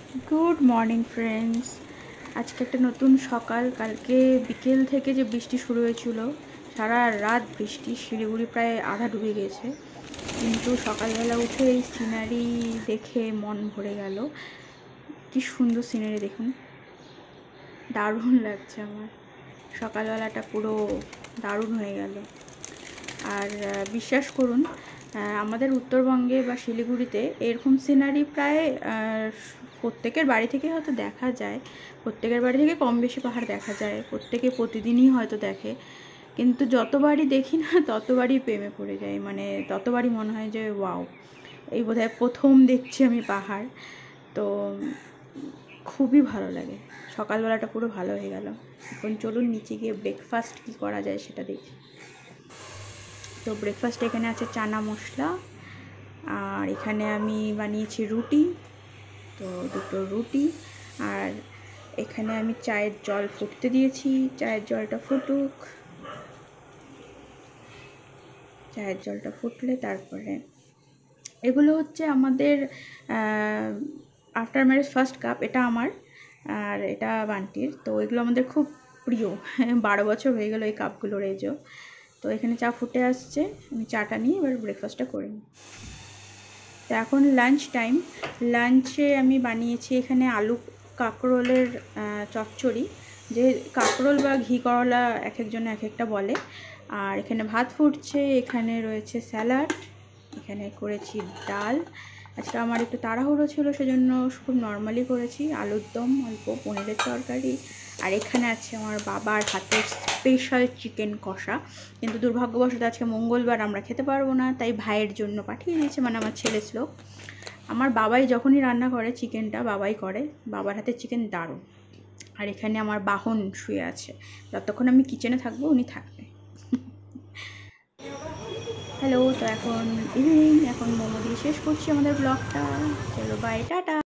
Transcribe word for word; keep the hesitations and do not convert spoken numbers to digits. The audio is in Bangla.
Good morning friends. আজকে একটা নতুন সকাল। কালকে বিকেল থেকে যে বৃষ্টি শুরু হয়েছিল, সারা রাত বৃষ্টি, শিলিগুড়ি প্রায় আধা ডুবে গেছে, কিন্তু সকালবেলা উঠে এই সিনারি দেখে মন ভরে গেল। কি সুন্দর সিনারি দেখুন, দারুণ লাগছে আমার। সকালবেলাটা পুরো দারুণ হয়ে গেল। আর বিশ্বাস করুন, আমাদের উত্তরবঙ্গে বা শিলিগুড়িতে এরকম সিনারি প্রায় প্রত্যেকের বাড়ি থেকে হয়তো দেখা যায়, প্রত্যেকের বাড়ি থেকে কম বেশি পাহাড় দেখা যায়, প্রত্যেকে প্রতিদিনই হয়তো দেখে, কিন্তু যতবারই দেখি না ততবারই প্রেমে পড়ে যায়। মানে ততবারই মনে হয় যে ওয়াও, এই বোধহয় প্রথম দেখছি আমি পাহাড়। তো খুবই ভালো লাগে, সকালবেলাটা পুরো ভালো হয়ে গেল। এখন চলুন নিচে গিয়ে ব্রেকফাস্ট কী করা যায় সেটা দেখি। তো ব্রেকফাস্ট এখানে আছে চানা মশলা, আর এখানে আমি বানিয়েছি রুটি, তো দুটো রুটি। আর এখানে আমি চায়ের জল ফুটতে দিয়েছি, চায়ের জলটা ফুটুক। চায়ের জলটা ফুটলে তারপরে এগুলো হচ্ছে আমাদের আফটার ম্যারেজ ফার্স্ট কাপ, এটা আমার আর এটা বান্টির। তো এগুলো আমাদের খুব প্রিয়, বারো বছর হয়ে গেল এই কাপগুলোর এজো। তো এখানে চা ফুটে আসছে, আমি চাটা নিয়ে এবার ব্রেকফাস্টটা করে নিই। তো এখন লাঞ্চ টাইম। লাঞ্চে আমি বানিয়েছি এখানে আলু কাঁকরোলের চচ্চড়ি, যে কাঁকরোল বা ঘি করলা এক একজনে এক একটা বলে। আর এখানে ভাত ফুটছে, এখানে রয়েছে স্যালাড, এখানে করেছি ডাল। আজকে আমার একটু তাড়াহুড়ো ছিল, সেজন্য খুব নর্মালি করেছি, আলুর দম, অল্প পনিরের তরকারি। আর এখানে আছে আমার বাবার হাতের স্পেশাল চিকেন কষা, কিন্তু দুর্ভাগ্যবশত আজকে মঙ্গলবার আমরা খেতে পারবো না, তাই ভাইয়ের জন্য পাঠিয়ে দিয়েছে, মানে আমার ছেলে শ্লোক। আমার বাবাই যখনই রান্না করে চিকেনটা বাবাই করে, বাবার হাতের চিকেন দারুণ। আর এখানে আমার বাহন শুয়ে আছে, যতক্ষণ আমি কিচেনে থাকবো উনি থাকবে। হ্যালো, তো এখন ইভিনিং, এখন মোমো দিয়ে শেষ করছি আমাদের ব্লগটা। চলো বাই, টাটা।